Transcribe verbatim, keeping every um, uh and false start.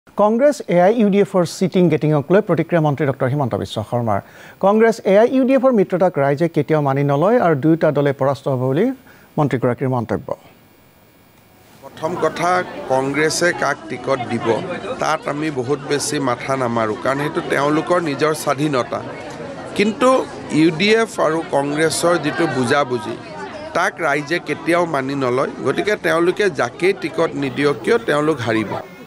Congress A I U D F or sitting getting a club Protikriya Mantri Doctor Himanta Biswa Sarmar. Congress A I U D F or Mitrotak Raije Ketia Mani Noloy or Duita Dole Porasto Voli, Mantri Kurakir Montagbo. প্ৰথম কথা কংগ্ৰেছে কাক ticket দিব তাত আমি বহুত বেছি মাথা নামাৰো কাৰণ হেতু তেওঁলোকৰ নিজৰ স্বাধীনতা কিন্তু ইউডিএফ আৰু কংগ্ৰেছৰ যেটো বুজাবুজি তাক ৰাইজে কেতিয়াও মানি নলয় গতিকে তেওঁলোকে যাকে টিকট নিদিয়ক কিয় তেওঁলোক হাৰিব